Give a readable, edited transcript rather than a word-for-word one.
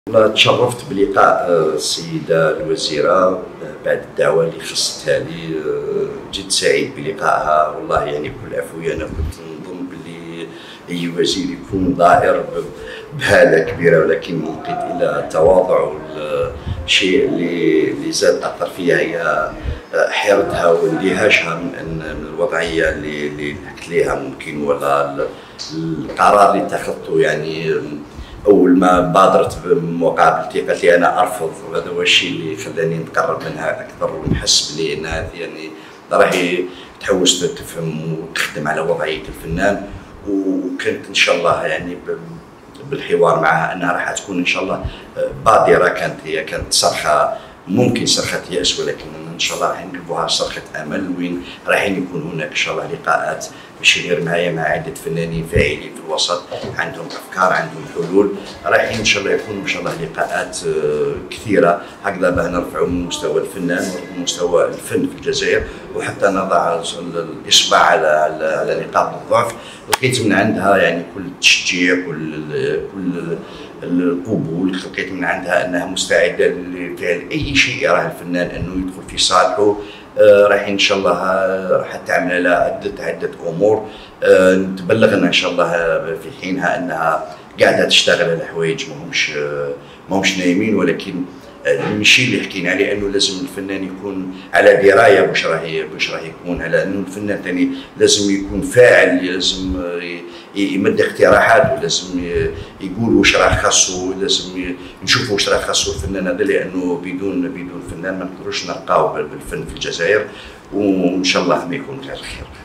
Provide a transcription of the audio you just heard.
والله تشرفت بلقاء السيدة الوزيرة بعد الدعوة اللي خصتها لي. جد سعيد بلقائها. والله يعني بكل عفوية أنا كنت نظن باللي أي وزير يكون ضائر بهالة كبيرة، ولكن لقيت إلى التواضع والشيء اللي زاد أثر فيها هي حيرتها واندهاشها من الوضعية اللي حكت ليها ممكن، ولا القرار اللي اتخذته. يعني اول ما بادرت بمقابلتي قالت لي انا ارفض، وهذا هو الشيء اللي خلاني نتقرب منها اكثر ونحس بلي انها يعني راهي تحوس تفهم وتخدم على وضعيه الفنان. وكنت ان شاء الله يعني بالحوار معها انها راح تكون ان شاء الله بادره. هي كانت صرخه، ممكن صرخه يأس، ولكن ان شاء الله راح نقلبوها صرخه امل، وين راح يكون هناك ان شاء الله لقاءات باش يدير معايا مع عده فنانين فاعلين في الوسط، عندهم افكار، عندهم حلول. رايحين ان شاء الله يكونوا ان شاء الله لقاءات كثيره هكذا باه نرفعوا من مستوى الفنان ومن مستوى الفن في الجزائر، وحتى نضع الاصبع على نقاط الضعف. لقيت من عندها يعني كل التشجيع، كل القبول. لقيت من عندها انها مستعده لفعل اي شيء يراه الفنان انه يدخل في صالحه. راح ان شاء الله راح تعمل على عده امور. تبلغنا ان شاء الله في حينها انها قاعده تشتغل على حوايج ماهمش نايمين، ولكن الشيء اللي حكينا عليه انه لازم الفنان يكون على درايه واش راه يكون، على انه الفنان ثاني لازم يكون فاعل، لازم يمد اقتراحات، ولازم يقول واش راه خاصو، لازم نشوفوا واش راه خاصو الفنان هذا، لانه بدون فنان ما نقدروش نرقاو بالفن في الجزائر. وان شاء الله ما يكون غير الخير.